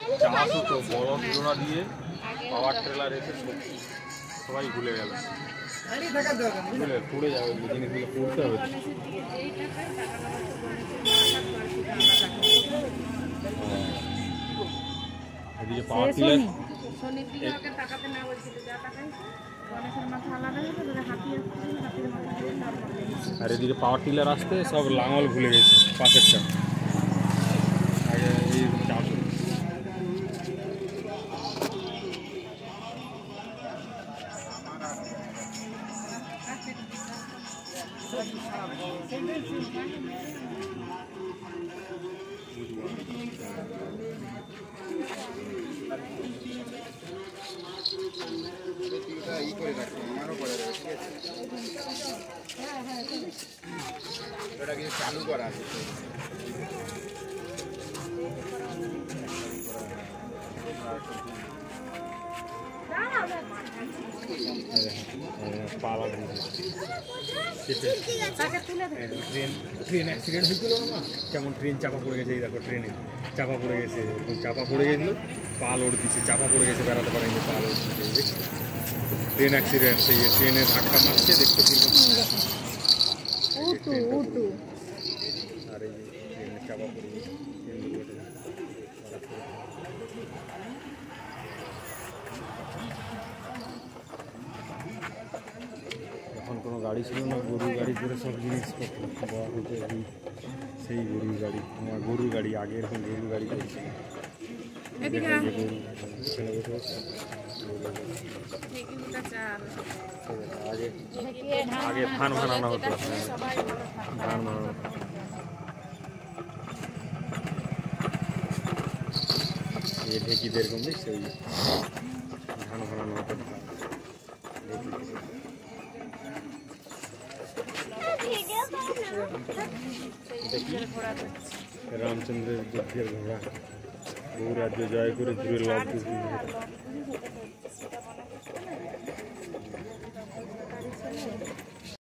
চাষ হতো বড় তুলনা দিয়ে পাওয়ার ট্রেলার এসে সবাই ভুলে গেল, বুঝলে পড়ে যাবে জিনিসগুলো পড়তে হবে। এদিকে পাওয়ার টিলার আর এদিকে পাওয়ার টিলার আসতে সব লাঙল ভুলে গেছে পাশেরটা। আগে এই চাষ চালু করা আছে। পালা ট্রেন অ্যাক্সিডেন্ট হয়েছিল না, কেমন ট্রেন চাপা পড়ে গেছে, এই দেখো ট্রেনে চাপা পড়ে গেছে, চাপা পড়ে গেছিল পা লোড দিচ্ছে, চাপা পড়ে গেছে, বেড়াতে পারেনি, পা লোড দিচ্ছে। ট্রেন অ্যাক্সিডেন্ট, সেই ট্রেনে ধাক্কা মারছে দেখতে পেলাম। আর এই ট্রেনে চাপা পড়ে গেছে। এখন কোনো গাড়ি ছিল না, গরুর গাড়ি করে সব জিনিসপত্র দেওয়া হতো। সেই গরুর গাড়ি, আমার গরুর গাড়ি আগে এরকম গরুর গাড়ি করেছিল। আগে ধান বানানো হতো, ধান বানানো এই ঢেকিতে এরকম দেখছি, ওই ধান বানানো হতো। রামচন্দ্রের যুদ্ধের ঘোড়া, বহু রাজ্য জয় করে ঘুরে লাভ।